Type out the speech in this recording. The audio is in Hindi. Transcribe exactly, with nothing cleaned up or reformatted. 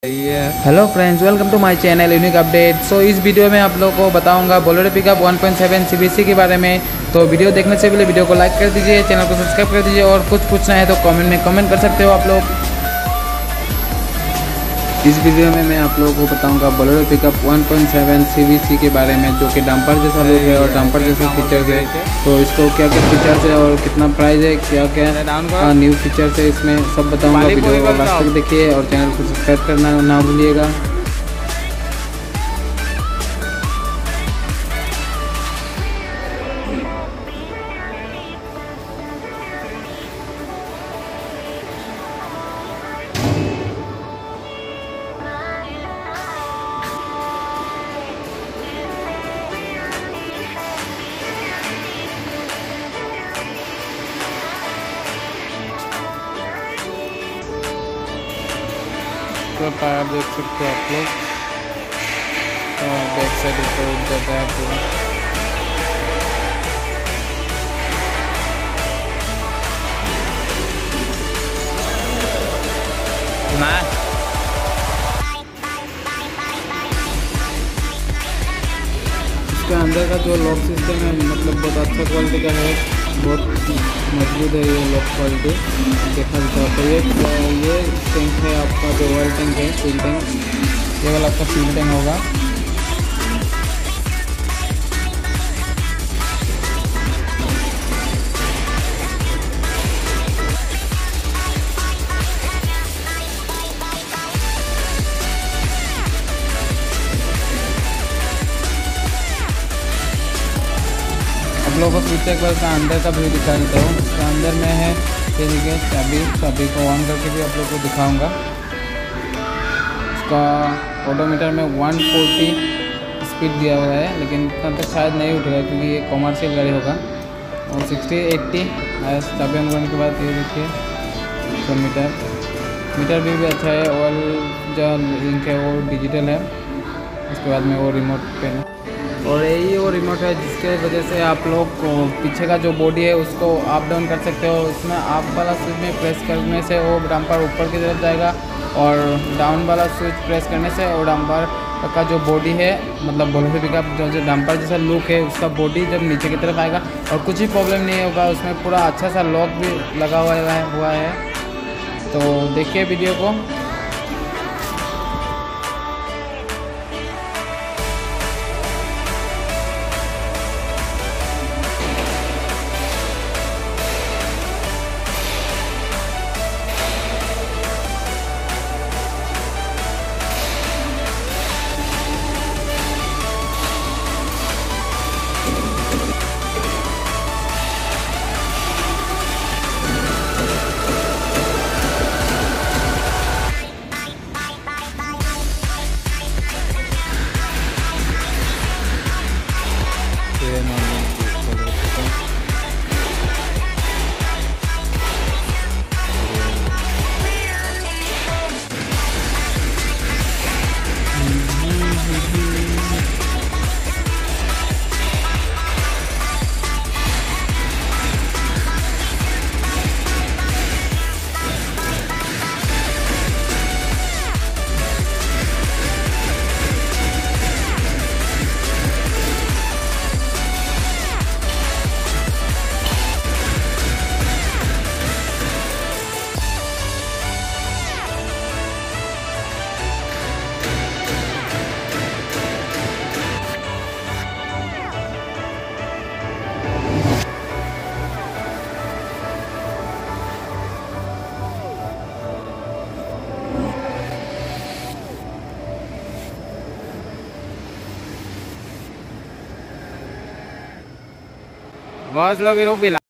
Hello friends, welcome to my channel unique update. So इस वीडियो में आप लोगों को बताऊंगा Bolero pickup one point seven CBC के बारे में। तो वीडियो देखने से पहले वीडियो को लाइक कर दीजिए, चैनल को सब्सक्राइब कर दीजिए और कुछ पूछना है तो कमेंट में कमेंट कर सकते हो आप लोग। इस वीडियो में मैं आप लोगों को बताऊंगा Bolero pickup one point seven CBC के बारे में, जो कि डंपर जैसा लुक है और डंपर जैसा फीचर्स है। तो इसको क्या क्या फीचर्स है और कितना प्राइस है, क्या क्या न्यू फीचर्स है, इसमें सब बताऊंगा। वीडियो को लास्ट तक देखिए और चैनल को सब्सक्राइब करना ना भूलिएगा। तो टायर देख सकते हो आप लोग, बैक साइड ऊपर उठ जाता है पूरा। ना इसके अंदर का जो लॉक सिस्टम है मतलब बहुत अच्छा क्वालिटी का है, बहुत मजबूत है ये लॉक क्वालिटी। देखा जाता है ये ये टैंक है आपका, जो ऑयल टैंक है, फ्यूल टैंक, ये वाला आपका फ्यूल टैंक होगा। आप लोगों को पीछे एक बार का अंदर का व्यू दिखा देता हूँ। इसके अंदर में है ये देखिए चाबी, चाबी को ऑन करके भी आप लोग को दिखाऊंगा। इसका ऑडोमीटर में वन फोर्टी स्पीड दिया हुआ है, लेकिन इतना तक शायद नहीं उठेगा क्योंकि ये कॉमर्शियल गाड़ी होगा। और सिक्सटी एट्टी चाबी ऑन करने के बाद ये देखिए तो मीटर मीटर भी, भी अच्छा है। ऑयल जो लिंक है वो डिजिटल है। उसके बाद में वो रिमोट पे है और यही वो रिमोट है जिसके वजह से आप लोग को पीछे का जो बॉडी है उसको अप डाउन कर सकते हो। इसमें अप वाला स्विच में प्रेस करने से वो डंपर ऊपर की तरफ जाएगा और डाउन वाला स्विच प्रेस करने से वो डंपर का जो बॉडी है मतलब बोलेरो पिकअप जो जो डंपर जैसा लुक है उसका बॉडी जब नीचे की तरफ आएगा और कुछ भी प्रॉब्लम नहीं होगा। उसमें पूरा अच्छा सा लॉक भी लगा हुआ है हुआ है तो देखिए वीडियो को। बस लोग